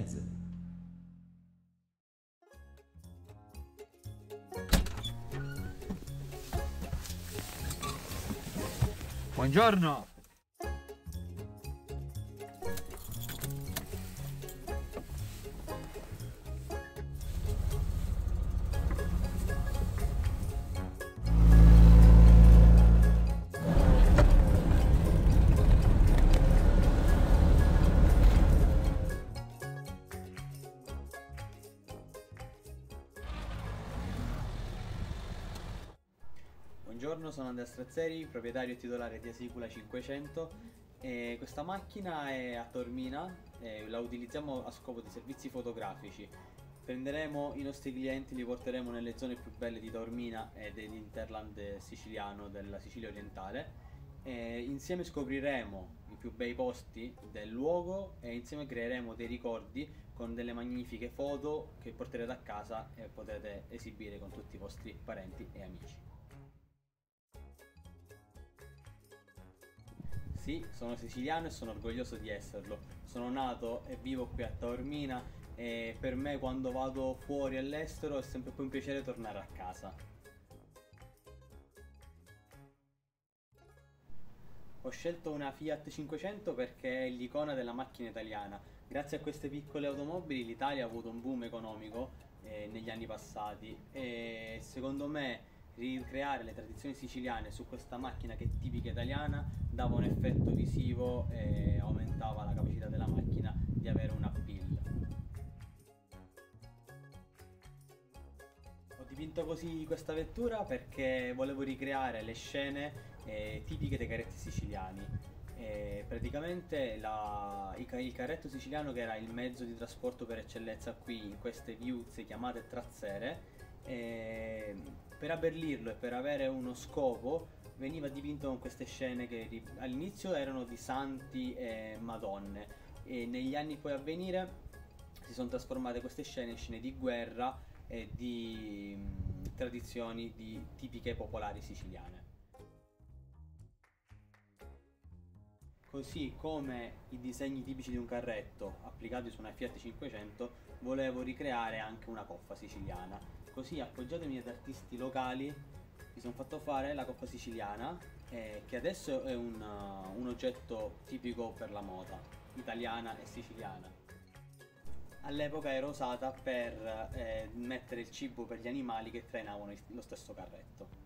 Firenze. Buongiorno! Buongiorno, sono Andrea Strazzeri, proprietario e titolare di Asicula 500 e questa macchina è a Taormina e la utilizziamo a scopo di servizi fotografici. Prenderemo i nostri clienti, li porteremo nelle zone più belle di Taormina e dell'Interland siciliano, della Sicilia orientale, e insieme scopriremo i più bei posti del luogo e insieme creeremo dei ricordi con delle magnifiche foto che porterete a casa e potrete esibire con tutti i vostri parenti e amici. Sì, sono siciliano e sono orgoglioso di esserlo. Sono nato e vivo qui a Taormina e per me quando vado fuori all'estero è sempre più un piacere tornare a casa. Ho scelto una Fiat 500 perché è l'icona della macchina italiana. Grazie a queste piccole automobili l'Italia ha avuto un boom economico negli anni passati e secondo me ricreare le tradizioni siciliane su questa macchina che è tipica italiana dava un effetto visivo e aumentava la capacità della macchina di avere un appeal. Ho dipinto così questa vettura perché volevo ricreare le scene tipiche dei carretti siciliani. Praticamente il carretto siciliano, che era il mezzo di trasporto per eccellenza qui in queste viuzze chiamate trazzere, per abbellirlo e per avere uno scopo veniva dipinto con queste scene che all'inizio erano di santi e madonne e negli anni poi a venire si sono trasformate queste scene in scene di guerra e di tradizioni tipiche popolari siciliane. Così come i disegni tipici di un carretto applicati su una Fiat 500, volevo ricreare anche una coffa siciliana. Così, appoggiatemi ad artisti locali, mi sono fatto fare la coffa siciliana, che adesso è un oggetto tipico per la moda italiana e siciliana. All'epoca era usata per mettere il cibo per gli animali che trainavano lo stesso carretto.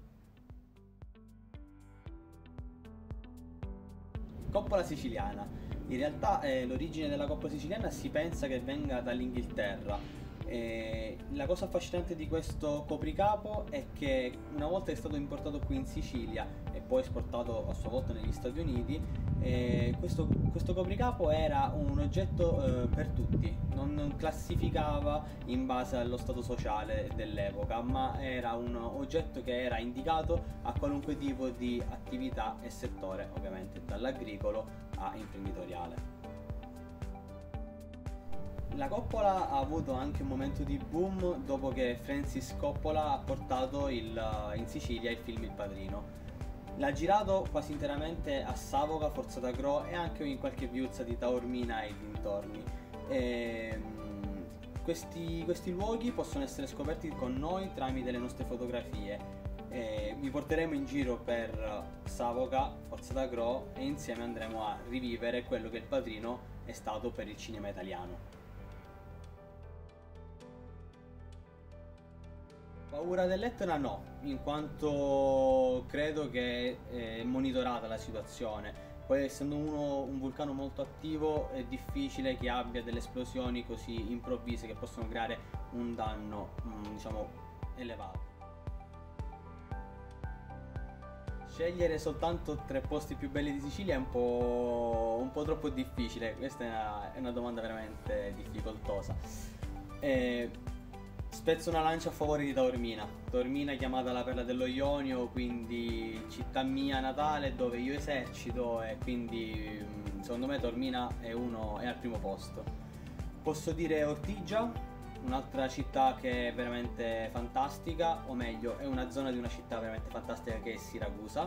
Coppola siciliana. In realtà l'origine della coppola siciliana si pensa che venga dall'Inghilterra. La cosa affascinante di questo copricapo è che una volta è stato importato qui in Sicilia e poi esportato a sua volta negli Stati Uniti, questo copricapo era un oggetto per tutti, non classificava in base allo stato sociale dell'epoca, ma era un oggetto che era indicato a qualunque tipo di attività e settore, ovviamente dall'agricolo a imprenditoriale. La coppola ha avuto anche un momento di boom dopo che Francis Coppola ha portato in Sicilia il film Il Padrino. L'ha girato quasi interamente a Savoca, Forzatagro e anche in qualche viuzza di Taormina e dintorni. Questi luoghi possono essere scoperti con noi tramite le nostre fotografie. Vi porteremo in giro per Savoca, Forzatagro e insieme andremo a rivivere quello che Il Padrino è stato per il cinema italiano. Paura dell'Etna no, in quanto credo che è monitorata la situazione. Poi essendo un vulcano molto attivo è difficile che abbia delle esplosioni così improvvise che possono creare un danno, diciamo, elevato. Scegliere soltanto 3 posti più belli di Sicilia è un po' troppo difficile, questa è una domanda veramente difficoltosa. Spezzo una lancia a favore di Taormina. Taormina è chiamata la perla dello Ionio, quindi città mia natale dove io esercito e quindi secondo me Taormina è al primo posto. Posso dire Ortigia, un'altra città che è veramente fantastica, o meglio è una zona di una città veramente fantastica che è Siracusa.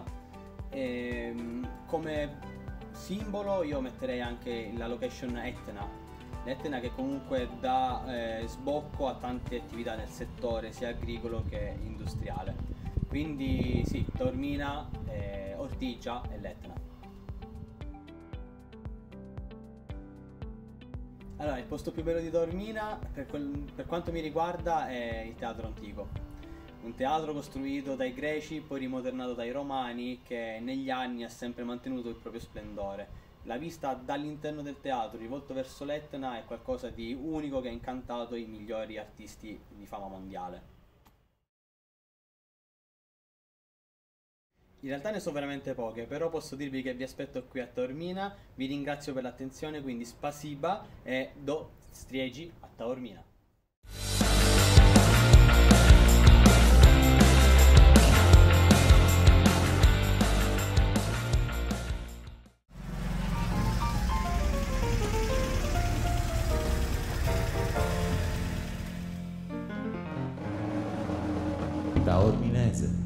Come simbolo io metterei anche la location Etna, L'Etna che comunque dà sbocco a tante attività nel settore sia agricolo che industriale. Quindi sì, Taormina, Ortigia e l'Etna. Allora, il posto più bello di Taormina, per quanto mi riguarda, è il Teatro Antico. Un teatro costruito dai greci, poi rimodernato dai romani, che negli anni ha sempre mantenuto il proprio splendore. La vista dall'interno del teatro, rivolto verso l'Etna, è qualcosa di unico che ha incantato i migliori artisti di fama mondiale. In realtà ne so veramente poche, però posso dirvi che vi aspetto qui a Taormina, vi ringrazio per l'attenzione, quindi spasiba e do striegi a Taormina. Taorminese.